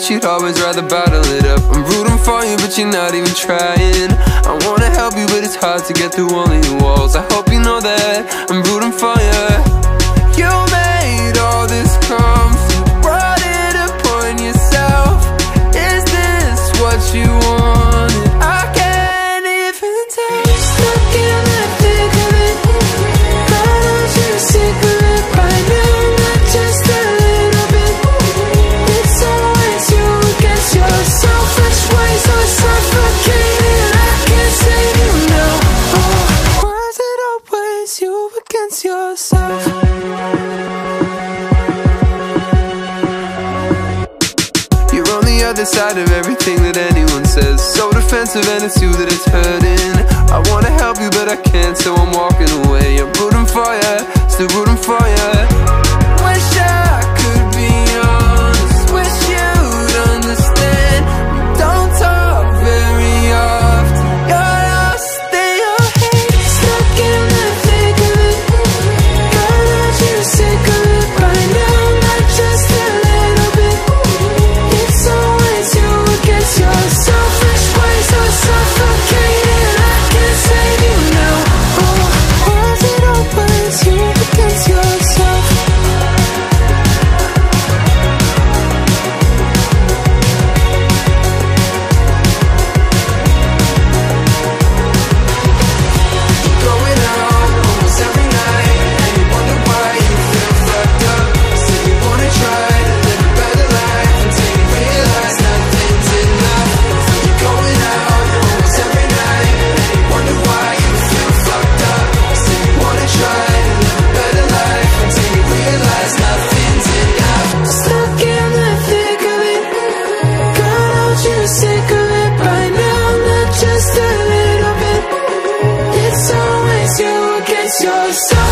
but you'd always rather bottle it up. I'm rooting for you, but you're not even trying. I wanna help you, but it's hard to get through all of your walls. I hope you know that I'm rooting for you. You made all this comfort, brought it upon yourself. Is this what you wanted? I can't even tell. Stuck in the thick of it. God, aren't you sick of it by now? Not just a little bit. It's always you against your selfish ways are suffocating. I can't save you now. Oh, why is it always you against yourself? You're on the other side of everything that anyone says. So defensive, and it's you that it's hurting. I wanna help you, but I can't, so I'm walking away. I'm rooting for you, still rooting for you. Wish I could be honest, wish you'd understand. We don't talk very often. You're lost in your head, stuck in the thick of it. God, aren't you sick of it by now? Not just a little bit. It's always you against your selfish ways are suffocating. I can't save you now. Oh, why is it always you against yourself? Going out almost every night, and you wonder why you feel fucked up. Say you wanna try to live a better life until you realize nothing's enough. You're going out almost every night, and you wonder why you feel fucked up. Say you wanna try to live a better life until you realize nothing's enough. Stuck in the thick of it. God, aren't you sick of it by now? Not just a little bit. It's always you against yourself.